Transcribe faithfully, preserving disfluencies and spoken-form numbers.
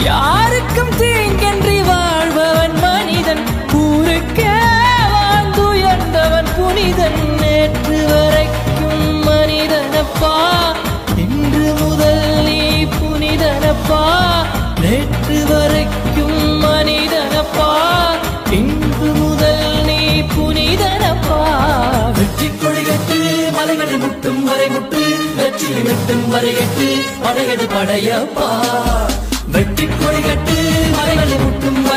யாருக்கும் தீங்கன்றி வாழ்பவன் மனிதன், ஊருக்கே வாழ்ந்துயர்ந்தவன் புனிதன். நேற்று வரைக்கும் மனிதனப்பா, இன்று முதல் நீ புனிதனப்பா. நேற்று வரைக்கும் மனிதனப்பா, இன்று முதல் நீ புனிதனப்பா. வெற்றி கொடிகட்டு மலைகளை முட்டும் வரை முட்டு, வெற்றியை வெட்டும் வரை எட்டு படையது படையப்பா. வெற்றி கொடிகட்டு மலைகளை முட்டும்